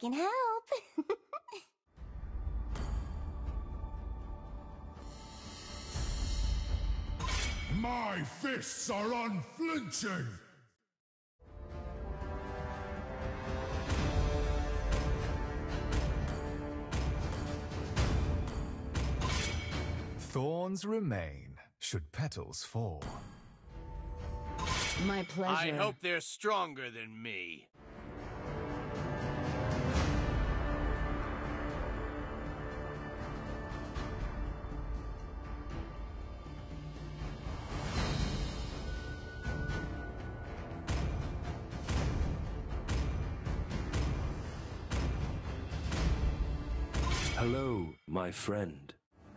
can help. My fists are unflinching! Thorns remain, should petals fall. My pleasure. I hope they're stronger than me. Hello, my friend.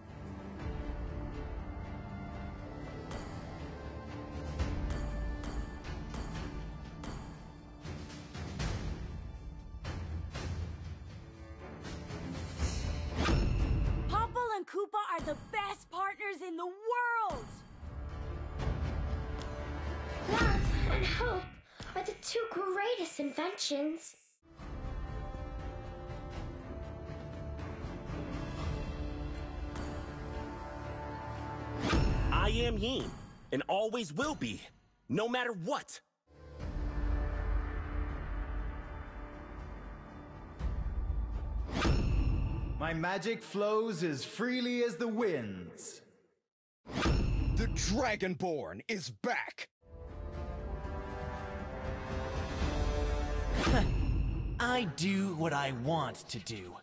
Popol and Kupa are the best partners in the world! Love and hope are the two greatest inventions. I am Yin, and always will be, no matter what. My magic flows as freely as the winds. The Dragonborn is back! I do what I want to do.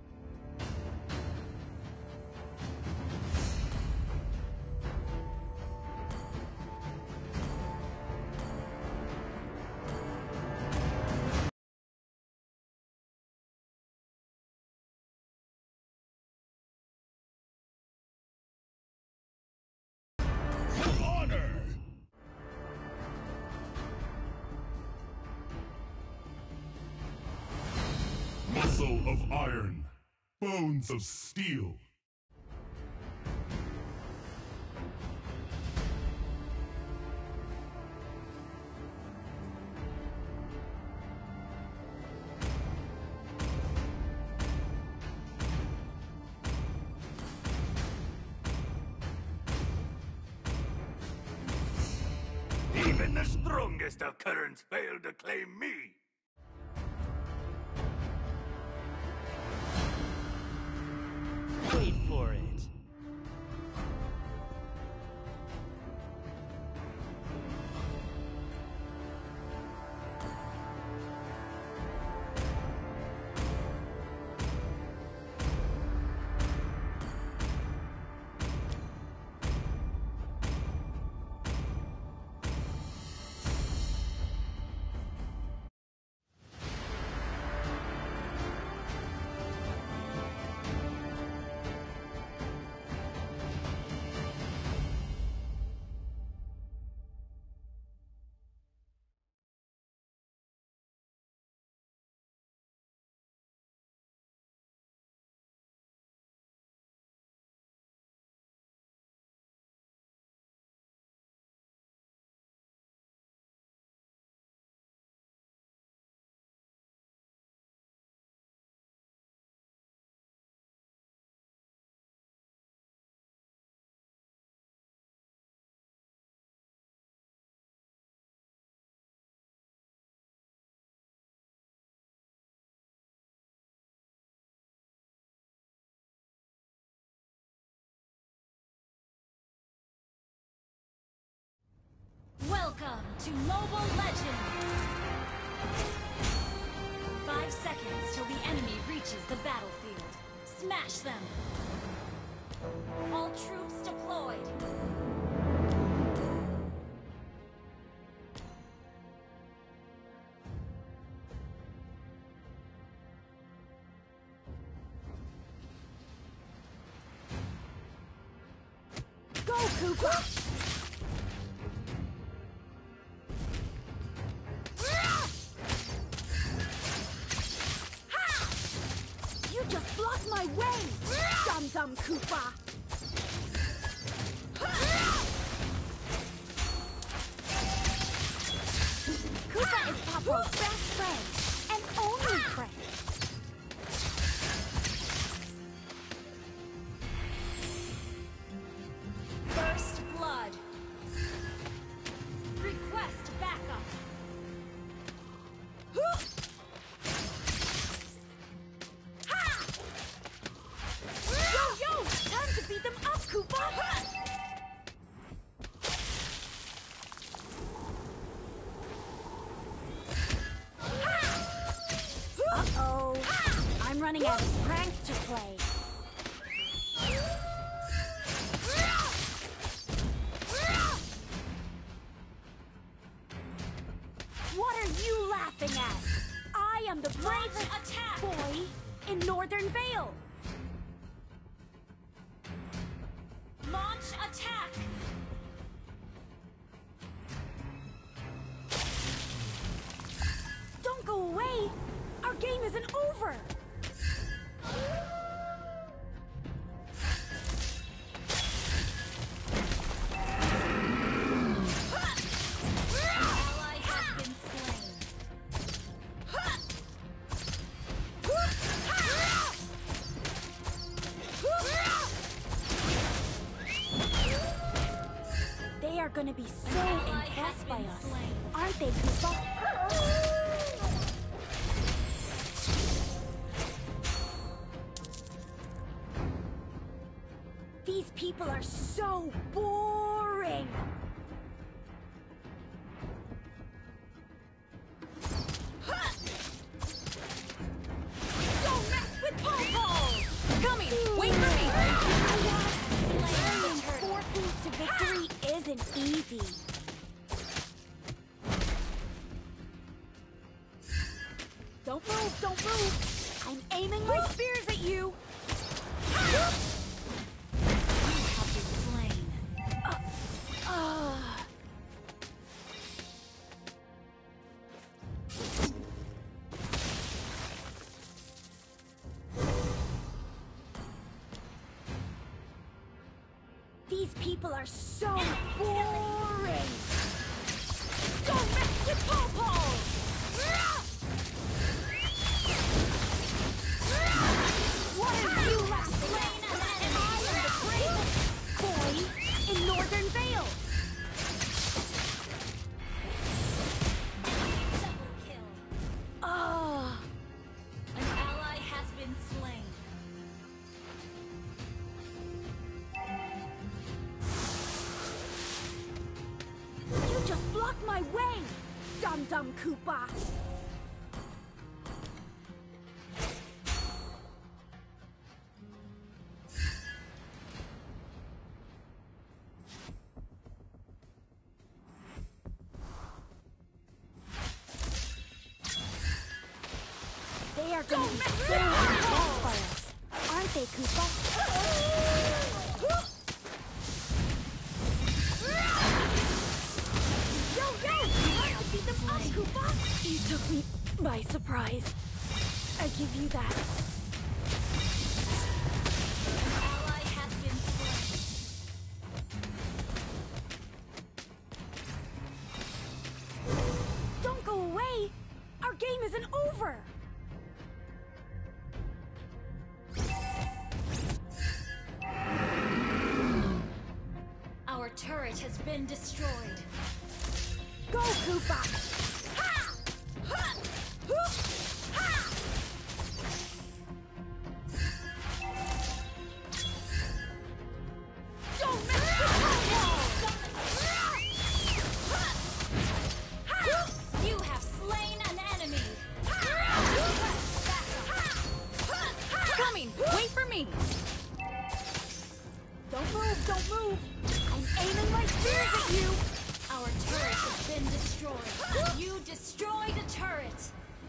Muscle of iron, bones of steel. Even the strongest of currents failed to claim me. Wait for it. Welcome to Mobile Legends! 5 seconds till the enemy reaches the battlefield. Smash them! All troops deployed! Go, Kupa! You just blocked my way! Dum-dum Kupa! Kupa is Popol's best friend, and only friend. running out of pranks to play. What are you laughing at? I am the bravest attack boy in Northern Vale. Launch attack. Don't go away. Our game isn't over. They are gonna be so impressed by us, aren't they, Kupa? These people are so boring. Don't mess with Popol! Coming! Wait for me! Slaying 4 foods to victory isn't easy. Don't move! Don't move! I'm aiming my spears at you! You have been slain. These people are so boring! Don't mess with Popol! What are you laughing at? I am the bravest boy in Northern Vale! Double kill. An ally has been slain. You just blocked my way, dum-dum Kupa! They are going to be so impressed by us, aren't they, Kupa? Yo, you want to beat them up, Kupa? You took me by surprise. I give you that. An ally has been slain. Don't go away! Our game isn't over! Our turret has been destroyed. Go, Kupa! Ha! Ha! Hoop! Ha! Don't mess with You have slain an enemy. Coming! Wait for me! Don't move! Don't move! I'm aiming my spears at you! Our turret has been destroyed. You destroyed a turret!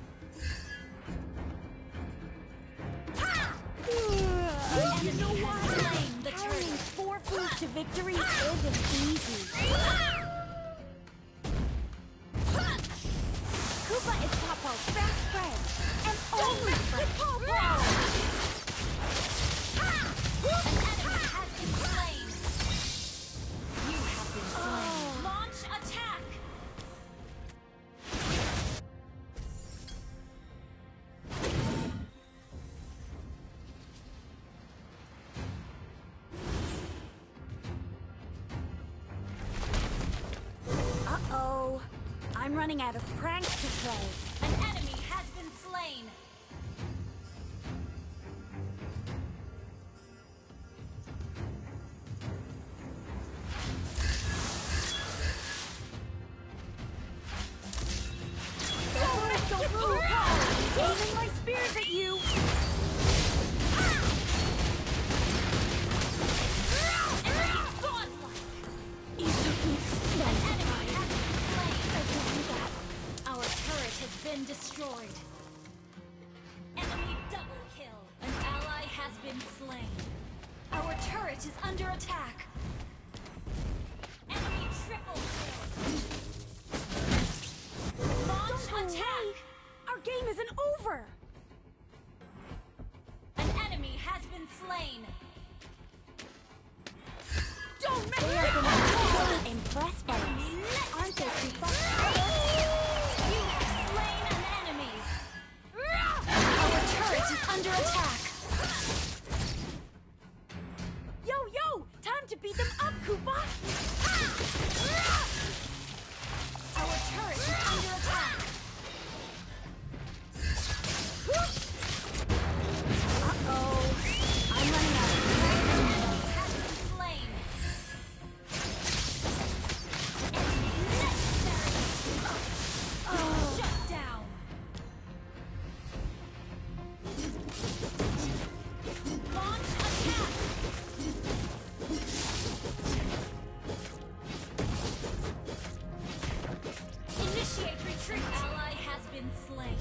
You know what? Slain the turret. 4 foods to victory isn't easy. Kupa is Popol's best friend, and only friend. An enemy has been slain. You have been slain. Launch attack! Uh-oh. I'm running out of pranks to play. An enemy has been slain. Don't move! Aiming my spears at you! been slain. Our turret is under attack. Enemy triple kill. Launch attack. Our game isn't over. An enemy has been slain. Don't mess They are gonna be so impressed by us, aren't they, Kupa? You have slain an enemy. Our turret is under attack. Yo, time to beat them up, Kupa. Our turret is under attack. Uh-oh. I'm running out of time. Enemy has been slain. Enemy necessary. Shut down. Launch attack. Initiate retreat. Ally has been slain.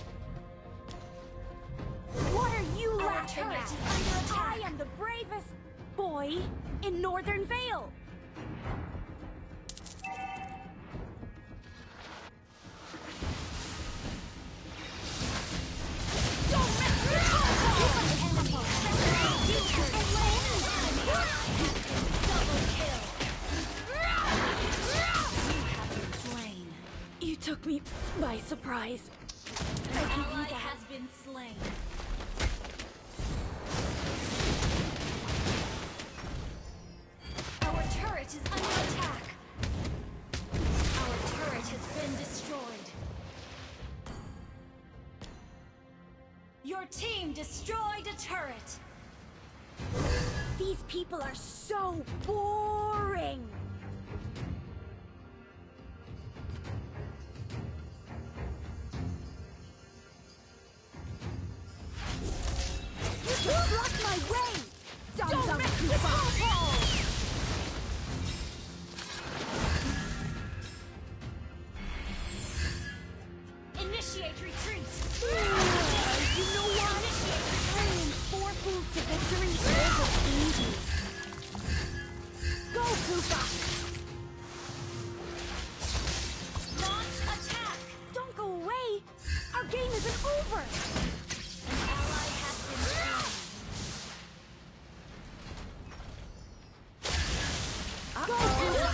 What are you Our laughing turret at? is under attack. I am the bravest boy in Northern Vale. Don't mess with Enemy. You have slain an enemy. Double kill. You have been slain. You took me by surprise. I An give you ally that. has been slain. Our turret is under attack. Our turret has been destroyed. Your team destroyed a turret. These people are so boring. You just blocked my way. Don't mess with Popol. Initiate retreat. You know what? Carrying 4 fools to victory isn't easy. Go, Kupa! Launch attack. Don't go away. Our game isn't over. An ally has been slain. Go, Kupa!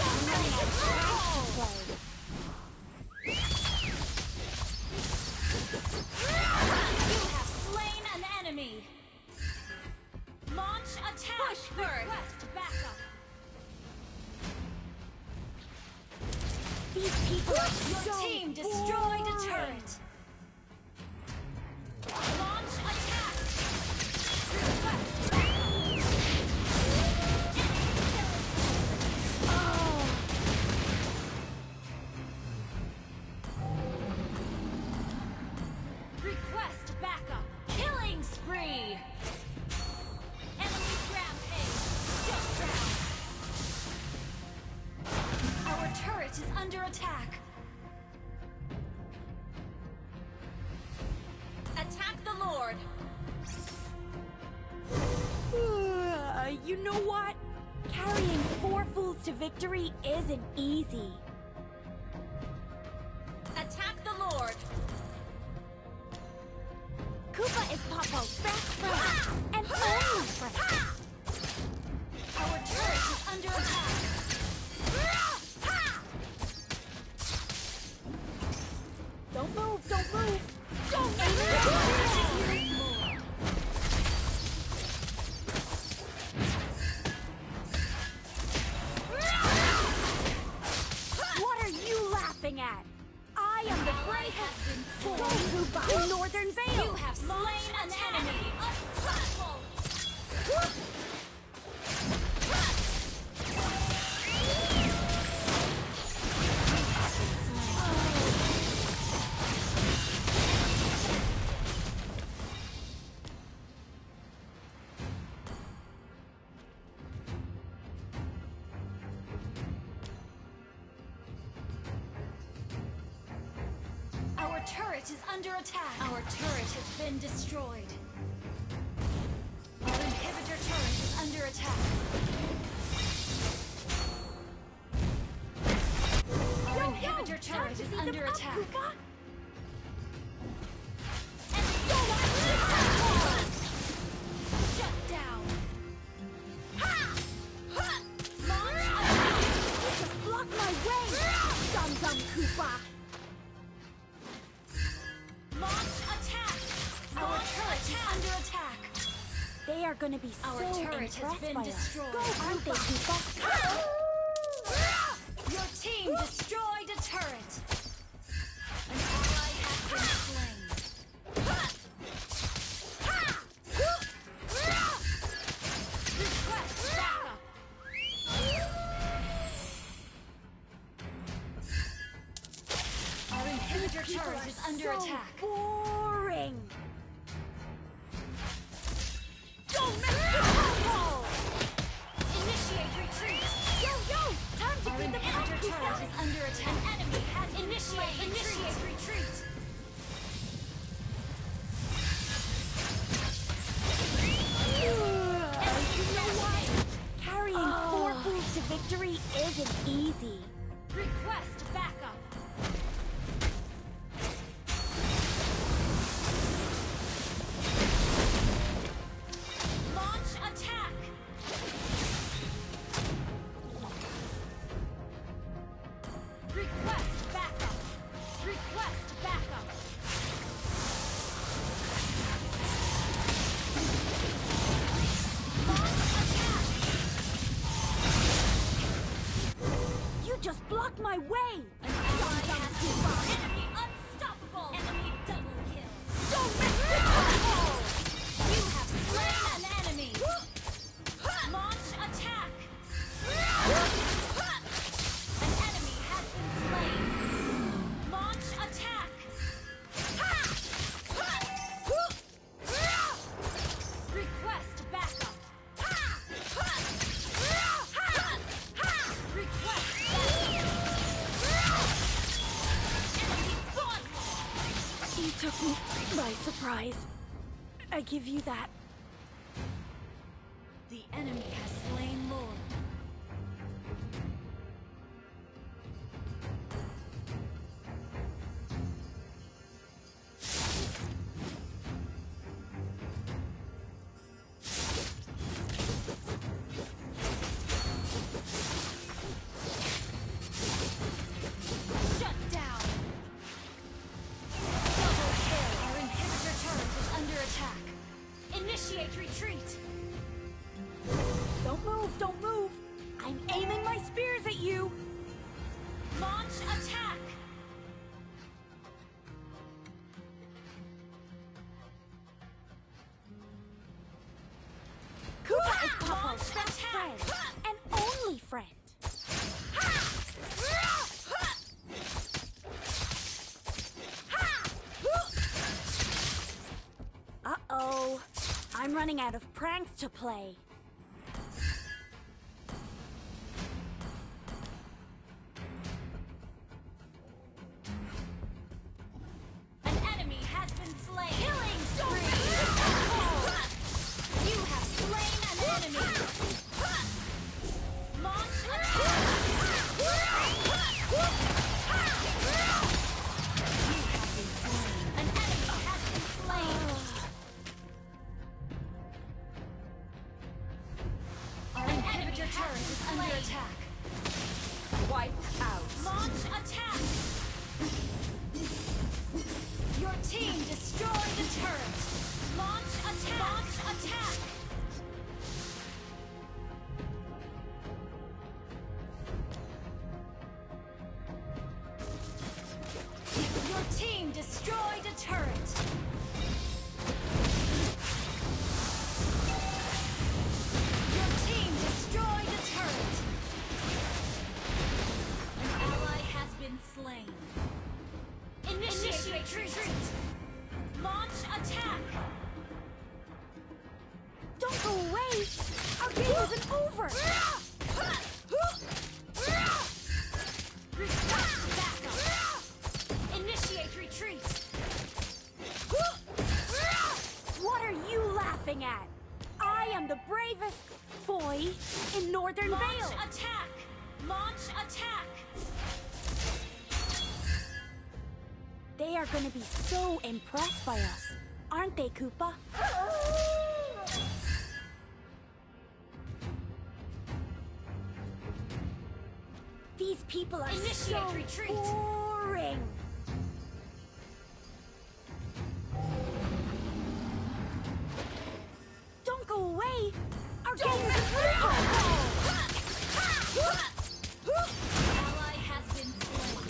You have slain an enemy. Launch attack. Push first. Request backup. These people are Your so team destroyed a boring. turret. Launch attack. Request backup. Oh. Request backup. Killing spree. Enemy rampage. Shut down. Our turret is under attack. Attack the Lord. You know what? Carrying 4 fools to victory isn't easy. Attack the Lord. Kupa is Popol's best friend and only friend. Our turret is under attack. Don't move, don't move. Don't Aim move. at Lord. What are you laughing at? I am the bravest. Go, Kupa, in Northern Vale. You have slain an enemy. Unstoppable. Our turret is under attack. Our turret has been destroyed. attack. Our inhibitor turret is under attack. Kupa. Shut down. Just block my way. Dum dum Kupa. Launch attack. Our turret is under attack. They are gonna be Our so turret has impressed been by destroyed. us. Go, aren't they, Kupa? Your team destroyed a turret. An ally has been slain. Request backup. Our inhibitor turret is under attack. Boring. Don't mess with Popol! Initiate retreat. Yo, time to Our get the inhibitor Kupa. turret is under attack. An enemy has initiate retreat. You know what? Carrying 4 fools to victory isn't easy. Request backup. Launch attack. Request backup. Request backup. Launch attack. You just blocked my way. An ally has been enemy unstoppable. Enemy double kill. Don't mess with Popol! You have slain an enemy. Launch attack. An enemy has been slain. Launch attack. Request backup. Request backup. Enemy bloodbath. You took me by surprise. I give you that. The enemy has slain Lord. Shut down. Double kill. Our inhibitor turret is under attack. Initiate retreat. Don't move. I'm aiming my spears at you. Launch attack. Kupa is Launch Popol's best attack. friend. And only friend. Uh-oh. I'm running out of pranks to play. An enemy has been slain. Killing spree. You have slain an enemy. Launch attack. You have been slain. An enemy has been slain. Our inhibitor turret is under attack. Wiped out. Launch attack. Your team destroyed the turret. Launch attack. Launch attack. Your team destroyed a turret. Your team destroyed a turret. An ally has been slain. Initiate retreat. Launch attack. Don't go away. Our game isn't over. Request backup. Initiate retreat. What are you laughing at? I I am the bravest boy in Northern Launch Vale. attack! Launch attack! They are gonna be so impressed by us, aren't they, Kupa? These people are Initiate so retreat. boring. Don't go away. Our game is over. Ally has been slain.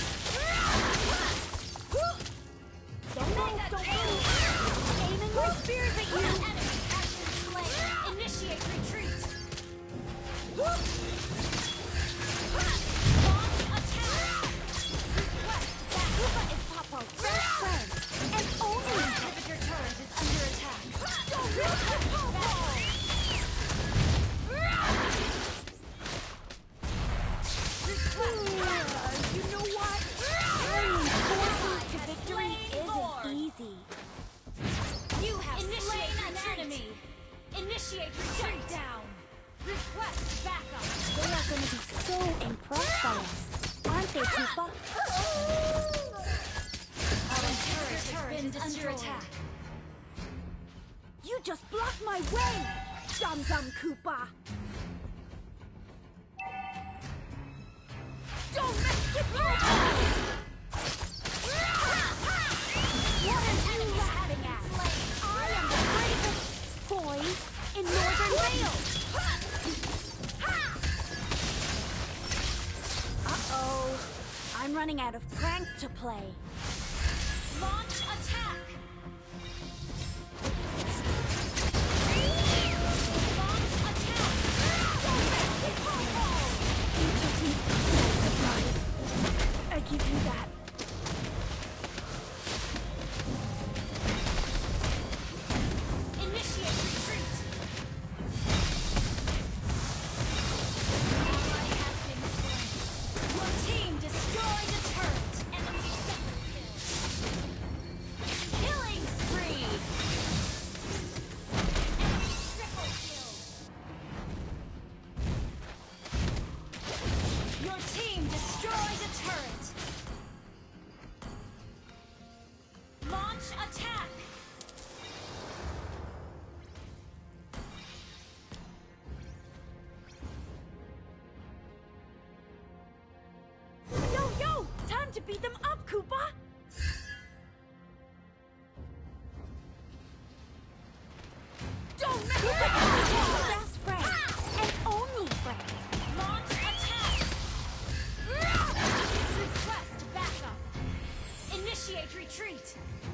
Don't move, don't move. Aiming my spears at An you. enemy has been slain. Initiate retreat. Launch attack. Request that Kupa is Popol's best friend, and only. inhibitor turret is under attack. Don't miss Popol! You know what? Carrying 4 fools to victory isn't easy. You have slain an enemy. Initiate retreat. Down. Request backup. They are going to be so impressed by us, aren't they, Kupa? Our turret has been under attack. You just blocked my way, dum-dum Kupa. Don't mess with me! What are you laughing at? I am the bravest boy in Northern Vale. Uh-oh. I'm running out of pranks to play. Launch attack. Launch attack. You took me by surprise. I give you that. Initiate retreat. Ally has been slain. Your team destroyed a turret. Enemy double kill. Killing spree. Enemy triple kill. Your team destroyed a turret. Launch attack. Yo! Time to beat them up, Kupa! Don't mess with my best friend, and only friend. Launch attack. Request backup. Initiate retreat.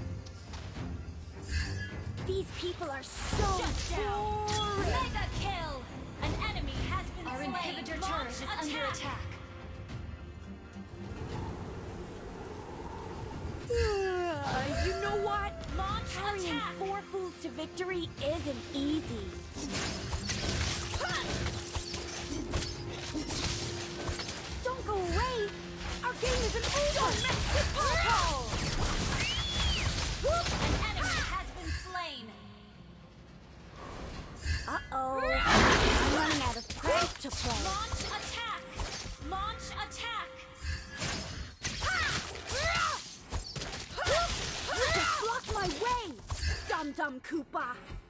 These people are so Shut down. boring. Mega kill. An enemy has been Our slain. inhibitor Launch turret is under attack. You know what? Launch Carrying attack. 4 fools to victory isn't easy. Don't go away. Our game isn't over. Don't mess with Popol! An enemy has been slain. Uh-oh. I'm running out of pranks to play. Launch attack. Launch attack. You just blocked my way, dum-dum Kupa.